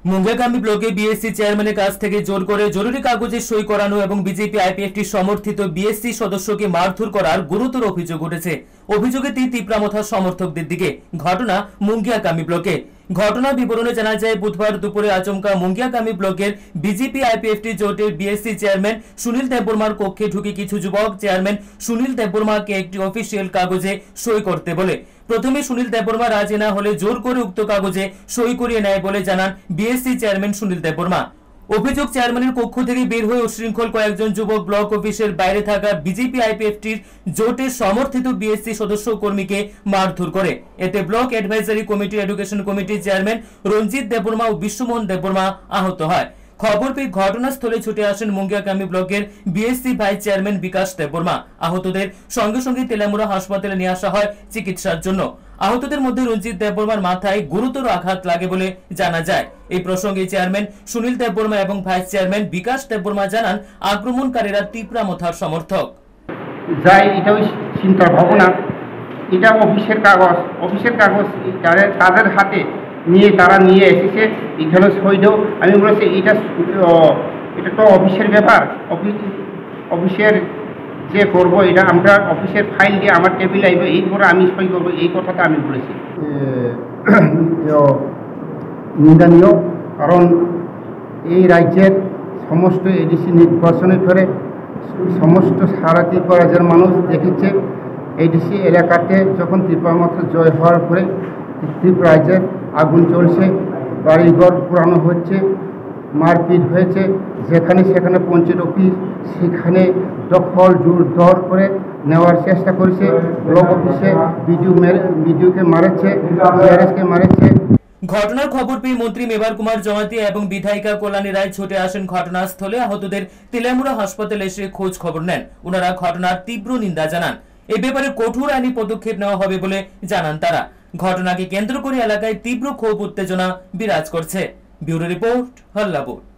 মুঙ্গিয়াকামী ব্লকে বিএসসি চেয়ারম্যানের কাছ থেকে জোর করে জরুরি কাগজে সই করানো এবং বিজেপি আইপিএফটি সমর্থিত বিএসসি সদস্যকে মারধর করার গুরুতর অভিযোগ উঠেছে। অভিযোগে তীব্রামথা সমর্থকদের দিকে। ঘটনা মুঙ্গিয়াকামী ব্লকে। ঘটনার বিবরণে জানা যায়, বুধবার দুপুরে আচমকা মুঙ্গিয়াকামী ব্লকের বিজেপি আইপিএফটি জোটের বিএসসি চেয়ারম্যান সুনীল দেববর্মার কক্ষে ঢুকে কিছু যুবক চেয়ারম্যান সুনীল দেববর্মাকে একটি অফিসিয়াল কাগজে সই করতে বলে। প্রথমে সুনীল দেববর্মা রাজি না হলে জোর করে উক্ত কাগজে সই করিয়ে নেয় বলে জানান বিএসসি চেয়ারম্যান সুনীল দেববর্মা। অভিযোগ, চেয়ারম্যানের কক্ষ থেকে বের হয়ে উশৃঙ্খল কয়েকজন যুবক ব্লক অফিসের বাইরে থাকা বিজেপি আইপিএফটির জোটের সমর্থিত বিএসসি সদস্য কর্মীকে মারধর করে। এতে ব্লক অ্যাডভাইজারি কমিটি এডুকেশন কমিটির চেয়ারম্যান রঞ্জিত দেববর্মা ও বিশ্বমোহন দেববর্মা আহত হয়। খবর পেয়ে ঘটনাস্থলে ছুটে আসেন মুঙ্গিয়াকামী ব্লকের BSC vice chairman Bikash Debbarma. আহতদের সঙ্গে সঙ্গে তেলামুড়া হাসপাতালে নিয়ে আসা হয় চিকিৎসার জন্য। আহতদের মধ্যে রঞ্জিত দেববর্মার মাথায় গুরুতর আঘাত লাগে বলে জানা যায়। এই প্রসঙ্গে চেয়ারম্যান সুনীল দেববর্মা এবং ভাইস চেয়ারম্যান বিকাশ দেববর্মা জানান, আক্রমণকারীরা তীব্রামথার সমর্থক। যাই এটা চিন্তা ভাবনা, এটা অফিসের কাগজ তাদের হাতে নিয়ে তারা নিয়ে এসেছে। এখানে সই দাও। আমি বলেছি এটা তো অফিসের ব্যাপার, অফিসের যে করবো এটা আমরা অফিসের ফাইল দিয়ে আমার টেবিল আইবে, এইরপরে আমি সই করবো, এই কথাটা আমি বলেছি। নিন্দনীয়, কারণ এই রাজ্যের সমস্ত এডিসি নির্বাচনের পরে সমস্ত সারা ত্রিপুরা রাজ্যের মানুষ দেখেছে এডিসি এলাকাতে যখন ত্রিপুরামাত্র জয় হওয়ার পরে ত্রিপুরা রাজ্যের আগুন চলছে, বাড়িঘর পুরানো হচ্ছে, মারপিট হয়েছে, যেখানে সেখানে পঞ্চায়েত অফিস সেখানে দখল জোরদার করে নেওয়ার চেষ্টা করেছে। ব্লক অফিসে বিডিওকে মারেছে, সিআরএসকে মারেছে। ঘটনার খবর পেয়ে মন্ত্রী মেবার কুমার জমাতিয়া এবং বিধায়িকা কল্যাণী রায় ছুটে আসেন ঘটনাস্থলে। আহতদের তেলামুড়া হাসপাতালে এসে খোঁজ খবর নেন। ওনারা ঘটনার তীব্র নিন্দা জানান। এ ব্যাপারে কঠোর আইনি পদক্ষেপ নেওয়া হবে বলে জানান তারা। ঘটনাকে কেন্দ্র করে এলাকায় তীব্র ক্ষোভ উত্তেজনা বিরাজ করছে। Bureau report, হল্লাপুর।